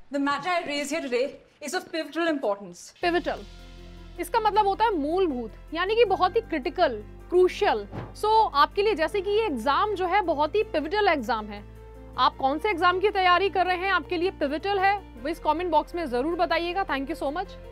The matter I raise here today is of pivotal importance. Pivotal, इसका मतलब होता है मूलभूत, यानी कि बहुत ही क्रिटिकल, क्रूशियल। सो आपके लिए जैसे कि ये एग्जाम जो है बहुत ही पिविटल एग्जाम है। आप कौन से एग्जाम की तैयारी कर रहे हैं, आपके लिए पिविटल है, वो इस कमेंट बॉक्स में जरूर बताइएगा। Thank you so much.